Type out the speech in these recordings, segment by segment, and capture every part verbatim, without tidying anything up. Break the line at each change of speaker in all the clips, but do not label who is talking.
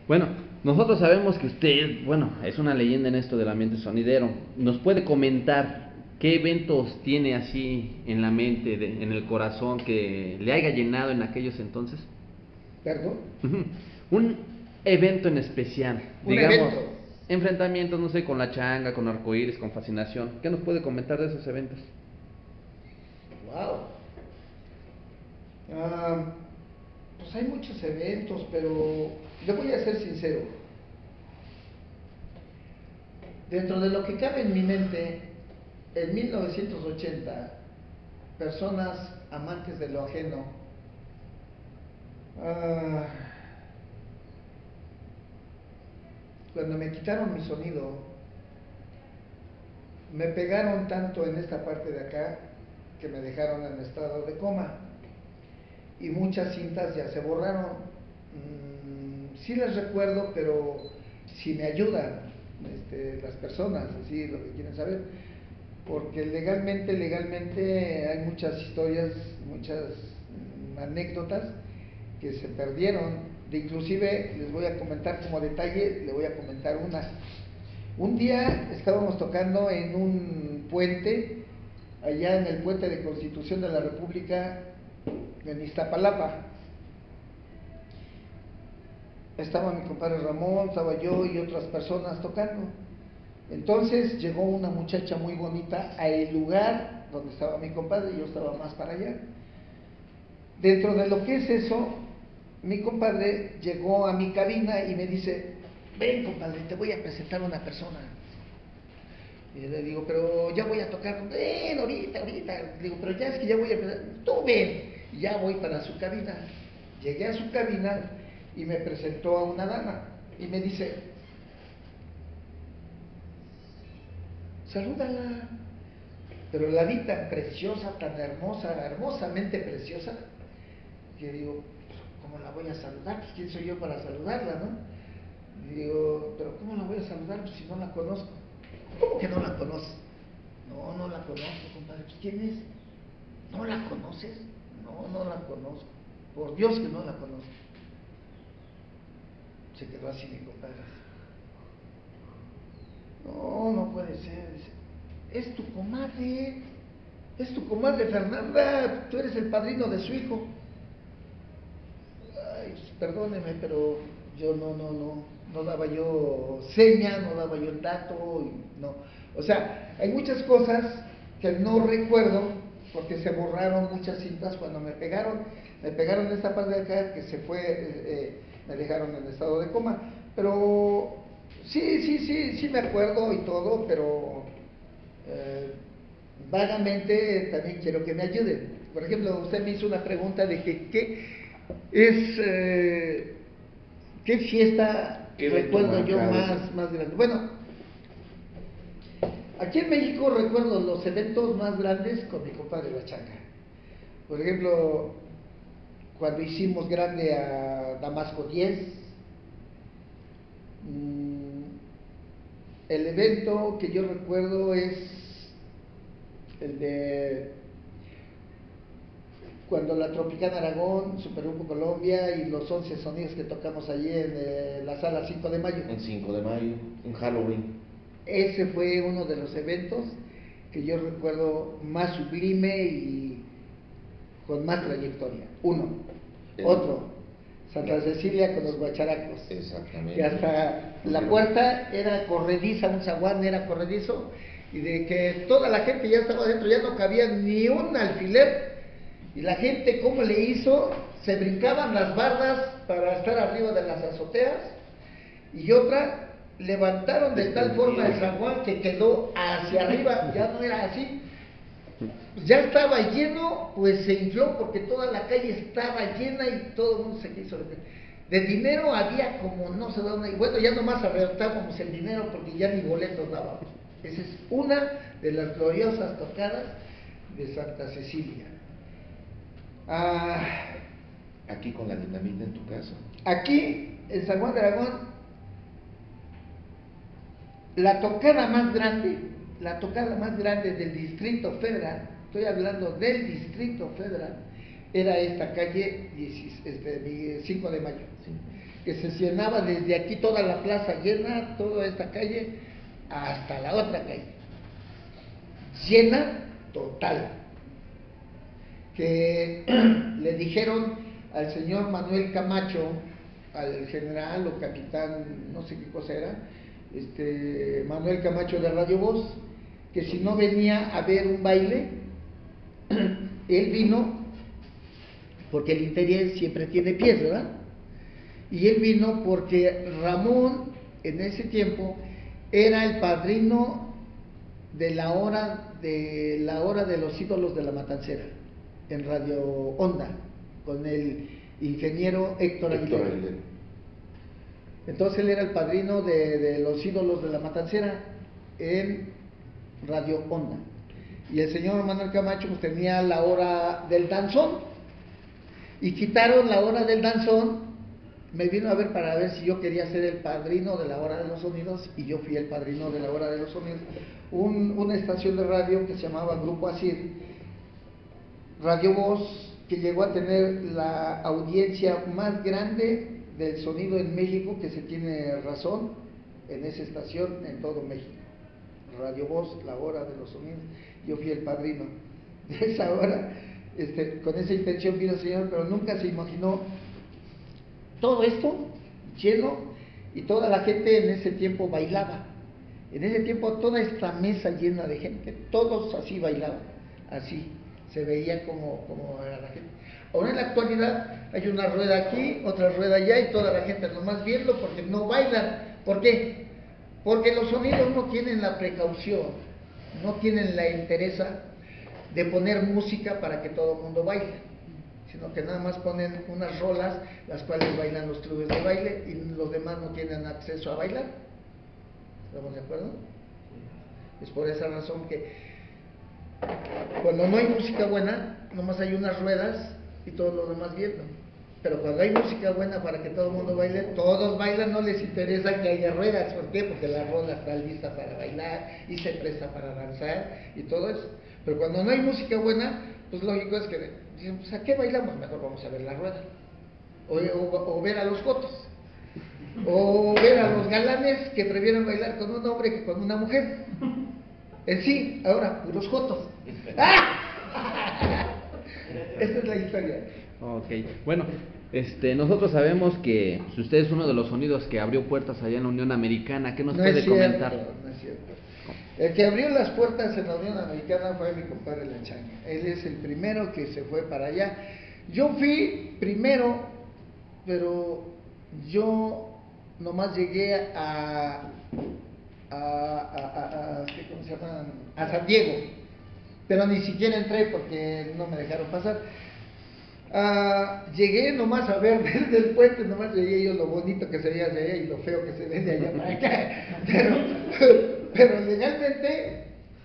Bueno, nosotros sabemos que usted, bueno, es una leyenda en esto del ambiente sonidero. ¿Nos puede comentar qué eventos tiene así en la mente, de- en el corazón, que le haya llenado en aquellos entonces?
¿Perdón?
Ujú. Un evento en especial,
Un
digamos,
evento.
enfrentamientos, no sé, con la changa, con arcoíris, con fascinación. ¿Qué nos puede comentar de esos eventos?
Wow. Ah, pues hay muchos eventos, pero le voy a ser sincero. Dentro de lo que cabe en mi mente, en mil novecientos ochenta, personas amantes de lo ajeno, ah, cuando me quitaron mi sonido, me pegaron tanto en esta parte de acá que me dejaron en estado de coma y muchas cintas ya se borraron. Mm, sí las recuerdo, pero si me ayudan este, las personas, así lo que quieren saber, porque legalmente, legalmente hay muchas historias, muchas mm, anécdotas que se perdieron. De inclusive les voy a comentar como detalle, le voy a comentar una. Un día estábamos tocando en un puente, allá en el puente de Constitución de la República, en Iztapalapa. Estaba mi compadre Ramón, estaba yo y otras personas tocando. Entonces llegó una muchacha muy bonita al lugar donde estaba mi compadre, y yo estaba más para allá. Dentro de lo que es eso, mi compadre llegó a mi cabina y me dice: ven, compadre, te voy a presentar a una persona. Y le digo: pero ya voy a tocar. Ven, ahorita, ahorita. Le digo: pero ya es que ya voy a empezar. Tú ven. Y ya voy para su cabina. Llegué a su cabina y me presentó a una dama. Y me dice: salúdala. Pero la vi tan preciosa, tan hermosa, hermosamente preciosa, que digo: ¿cómo la voy a saludar? Pues quién soy yo para saludarla, ¿no? Y digo: pero ¿cómo la voy a saludar? Pues si no la conozco. ¿Cómo que no la conoces? No, no la conozco, compadre. Pues ¿quién es? ¿No la conoces? No, no la conozco. Por Dios que no la conozco. Se quedó así mi compadre. No, no puede ser. Dice: es tu comadre. Es tu comadre Fernanda. Tú eres el padrino de su hijo. Ay, pues, perdóneme, pero yo no, no, no, no daba yo seña, no daba yo el dato, y no. O sea, hay muchas cosas que no recuerdo porque se borraron muchas cintas cuando me pegaron. Me pegaron esta parte de acá que se fue, eh, eh, me dejaron en estado de coma. Pero sí, sí, sí, sí me acuerdo y todo, pero eh, vagamente también quiero que me ayuden. Por ejemplo, usted me hizo una pregunta de que qué es, eh, qué fiesta
¿Qué evento
recuerdo yo
marcado?
más, más grande. Bueno, aquí en México recuerdo los eventos más grandes con mi compadre La Changa. Por ejemplo, cuando hicimos grande a Damasco diez, mmm, el evento que yo recuerdo es el de cuando la Tropicana Aragón, Supergrupo Colombia y los once sonidos que tocamos allí en eh, la sala cinco de mayo.
En cinco de mayo, en Halloween.
Ese fue uno de los eventos que yo recuerdo más sublime y con más trayectoria. Uno. El, Otro, Santa Cecilia con los guacharacos.
Exactamente.
Que hasta la puerta era corrediza, un zaguán era corredizo, y de que toda la gente ya estaba adentro, ya no cabía ni un alfiler. Y la gente, ¿cómo le hizo? Se brincaban las bardas para estar arriba de las azoteas. Y otra, levantaron de tal forma el zaguán que quedó hacia arriba, ya no era así. Ya estaba lleno, pues se infló porque toda la calle estaba llena y todo el mundo se quiso meter. De dinero había como no sé dónde, y bueno, ya nomás arrebtábamos el dinero porque ya ni boletos dábamos. Esa es una de las gloriosas tocadas de Santa Cecilia. Ah,
Aquí con la dinamita en tu casa.
aquí, en San Juan de Aragón, la tocada más grande, la tocada más grande del Distrito Federal, estoy hablando del Distrito Federal, era esta calle cinco de mayo.
Sí.
que se llenaba desde aquí toda la plaza llena, toda esta calle, hasta la otra calle. Llena total. Que le dijeron al señor Manuel Camacho, al general o capitán, no sé qué cosa era, este Manuel Camacho de Radio Voz, que si no venía a ver un baile, él vino, porque el interior siempre tiene pies, ¿verdad? Y él vino porque Ramón, en ese tiempo, era el padrino de la hora de la hora de los ídolos de la Matancera, en Radio Onda, con el ingeniero Héctor
Héctor
Aguilera.
Aguilera.
Entonces él era el padrino de, de los ídolos de la Matancera en Radio Onda. Y el señor Manuel Camacho pues tenía la hora del danzón. Y quitaron la hora del danzón. Me vino a ver para ver si yo quería ser el padrino de la hora de los sonidos, y yo fui el padrino de la hora de los sonidos. Un, una estación de radio que se llamaba Grupo Asir, Radio Voz, que llegó a tener la audiencia más grande del sonido en México, que se tiene razón en esa estación en todo México. Radio Voz, la hora de los sonidos, yo fui el padrino de esa hora. Este, con esa intención vino el señor, pero nunca se imaginó todo esto lleno, y toda la gente en ese tiempo bailaba. En ese tiempo toda esta mesa llena de gente, todos así bailaban, así se veía como, como era la gente. Ahora en la actualidad hay una rueda aquí, otra rueda allá, y toda la gente nomás viendo porque no bailan. ¿Por qué? Porque los sonidos no tienen la precaución, no tienen la entereza de poner música para que todo el mundo baile, sino que nada más ponen unas rolas, las cuales bailan los clubes de baile, y los demás no tienen acceso a bailar. ¿Estamos de acuerdo? Es por esa razón que cuando no hay música buena, nomás hay unas ruedas y todos los demás viendo. Pero cuando hay música buena para que todo el mundo baile, todos bailan, no les interesa que haya ruedas. ¿Por qué? Porque la rola está lista para bailar y se presta para danzar y todo eso. Pero cuando no hay música buena, pues lógico es que dicen, pues ¿a qué bailamos? Mejor vamos a ver la rueda. O, o, o ver a los jotos. O ver a los galanes que prefieren bailar con un hombre que con una mujer. En sí, ahora, puros jotos. ¡Ah! Esta es la historia.
Ok, bueno, este, nosotros sabemos que si usted es uno de los sonidos que abrió puertas allá en la Unión Americana, ¿qué nos
No
puede
es cierto,
comentar?
no es cierto. El que abrió las puertas en la Unión Americana fue mi compadre Lanchanga. Él es el primero que se fue para allá. Yo fui primero, pero yo nomás llegué a, a, a, a, a ¿cómo se llama? A San Diego, pero ni siquiera entré porque no me dejaron pasar. Uh, llegué nomás a ver desde el puente, nomás veía yo lo bonito que se veía de allá y lo feo que se ve de allá para acá, pero, pero legalmente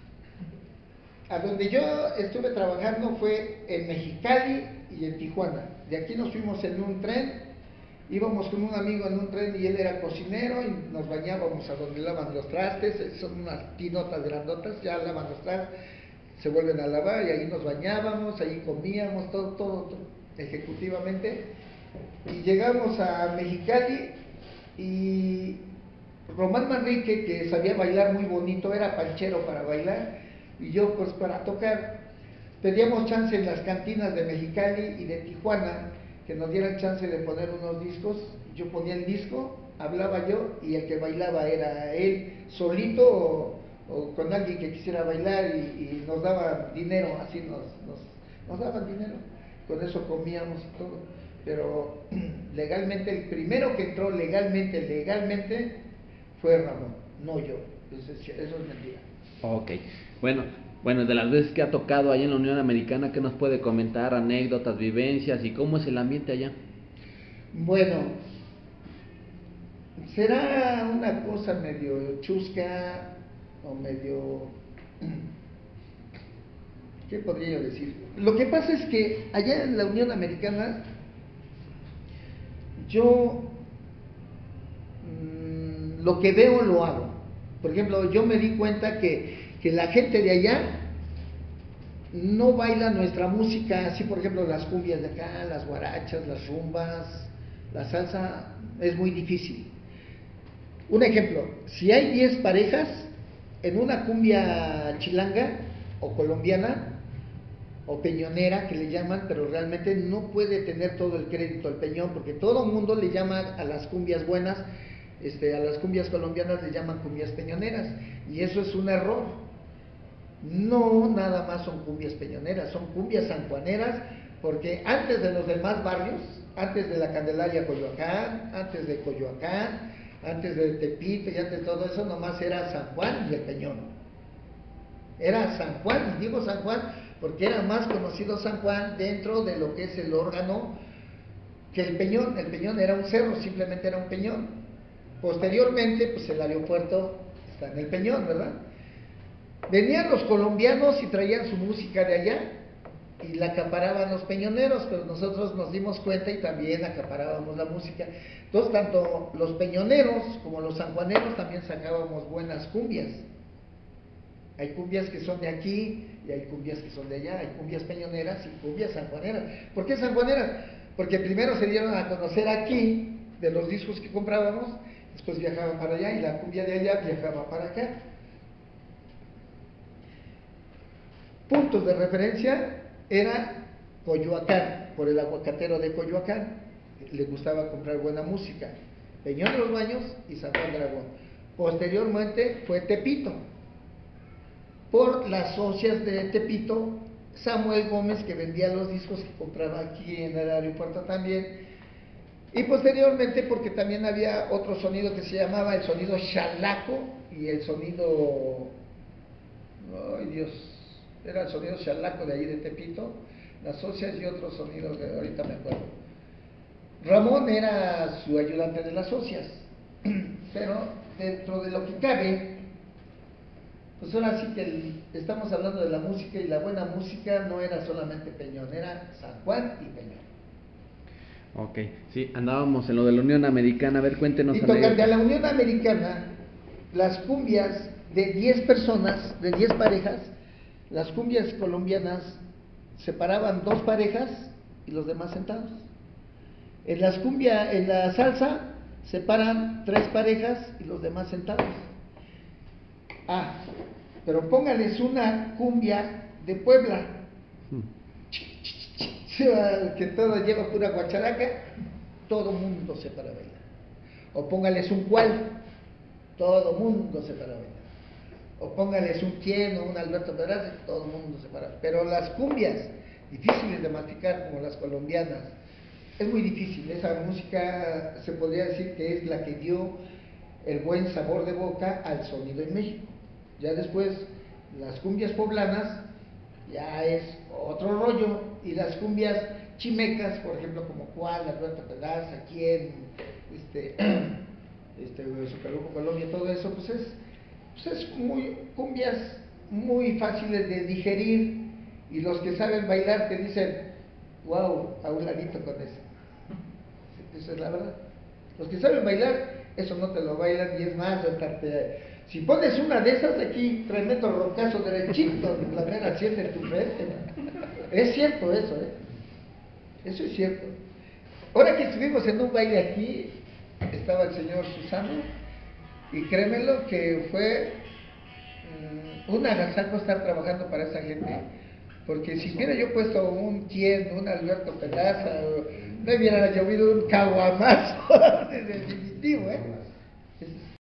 a donde yo estuve trabajando fue en Mexicali y en Tijuana. De aquí nos fuimos en un tren, íbamos con un amigo en un tren y él era cocinero, y nos bañábamos a donde lavan los trastes, son unas tinotas grandotas, ya lavan los trastes, se vuelven a lavar, y ahí nos bañábamos, ahí comíamos, todo, todo, todo ejecutivamente. Y llegamos a Mexicali, y Román Manrique, que sabía bailar muy bonito, era panchero para bailar, y yo pues para tocar. Pedíamos chance en las cantinas de Mexicali y de Tijuana, que nos dieran chance de poner unos discos. Yo ponía el disco, hablaba yo, y el que bailaba era él, solito o, o con alguien que quisiera bailar, y, y nos daban dinero, así nos, nos, nos daban dinero, con eso comíamos y todo. Pero legalmente, el primero que entró legalmente, legalmente, fue Ramón, no yo. Eso es, eso es mentira.
Ok, bueno, bueno, de las veces que ha tocado allá en la Unión Americana, ¿qué nos puede comentar? Anécdotas, vivencias, y cómo es el ambiente allá.
Bueno, será una cosa medio chusca o medio... ¿Qué podría yo decir? Lo que pasa es que allá en la Unión Americana, yo mmm, lo que veo lo hago. Por ejemplo, yo me di cuenta que, que la gente de allá no baila nuestra música, así por ejemplo las cumbias de acá, las guarachas, las rumbas, La salsa es muy difícil. Un ejemplo, si hay diez parejas en una cumbia chilanga o colombiana o peñonera que le llaman, pero realmente no puede tener todo el crédito el peñón, porque todo el mundo le llama a las cumbias buenas, este, a las cumbias colombianas le llaman cumbias peñoneras, y eso es un error. No nada más son cumbias peñoneras, son cumbias sanjuaneras, porque antes de los demás barrios, antes de la Candelaria Coyoacán, antes de Coyoacán, antes de Tepito y antes de todo eso, nomás era San Juan y el Peñón. Era San Juan, y digo San Juan porque era más conocido San Juan dentro de lo que es el órgano que el Peñón. El Peñón era un cerro, simplemente era un peñón. Posteriormente, pues el aeropuerto está en el Peñón, ¿verdad? Venían los colombianos y traían su música de allá y la acaparaban los peñoneros, pero nosotros nos dimos cuenta y también acaparábamos la música. Entonces, tanto los peñoneros como los sanjuaneros también sacábamos buenas cumbias. Hay cumbias que son de aquí y hay cumbias que son de allá, hay cumbias peñoneras y cumbias sanjuaneras. ¿Por qué sanjuaneras? Porque primero se dieron a conocer aquí de los discos que comprábamos, después viajaban para allá y la cumbia de allá viajaba para acá. Puntos de referencia era Coyoacán, por el aguacatero de Coyoacán, le gustaba comprar buena música, Peñón de los Baños y San Juan Dragón. Posteriormente fue Tepito, por las socias de Tepito, Samuel Gómez, que vendía los discos que compraba aquí en el aeropuerto también, y posteriormente porque también había otro sonido que se llamaba el sonido chalaco y el sonido, ay Dios, era el sonido chalaco de ahí de Tepito, las socias y otros sonidos que ahorita me acuerdo. Ramón era su ayudante de las socias, pero dentro de lo que cabe, pues ahora sí que el, estamos hablando de la música, y la buena música no era solamente Peñón, era San Juan y Peñón.
Ok, sí, andábamos en lo de la Unión Americana, a ver, cuéntenos.
Y tocante a la Unión Americana, las cumbias de diez personas, de diez parejas, las cumbias colombianas separaban dos parejas y los demás sentados. En las cumbia, en la salsa separan tres parejas y los demás sentados. Ah, pero póngales una cumbia de Puebla, que todo lleva pura guacharaca, todo mundo se para bailar. O póngales un cual, todo mundo se para bailar. O póngales un quién o un Alberto Pedraza, todo el mundo se para. Pero las cumbias, difíciles de masticar como las colombianas, es muy difícil. Esa música se podría decir que es la que dio el buen sabor de boca al sonido en México. Ya después, las cumbias poblanas ya es otro rollo, y las cumbias chimecas, por ejemplo, como cuál, Alberto Pedraza, quién, este, este, Superlujo Colombia, todo eso, pues es, pues es muy, cumbias muy fáciles de digerir, y los que saben bailar te dicen, wow, a un ladito con eso. Esa es la verdad. Los que saben bailar, eso no te lo bailan, y es más, te, si pones una de esas aquí, tremendo roncazo derechito, la mera siente en tu frente. Es cierto eso, ¿eh? Eso es cierto. Ahora que estuvimos en un baile aquí, estaba el señor Susano, y créemelo que fue um, un agasajo estar trabajando para esa gente, porque si hubiera yo puesto un quién, un Alberto Pedraza, me hubiera llovido un caguamazo, definitivo, ¿eh?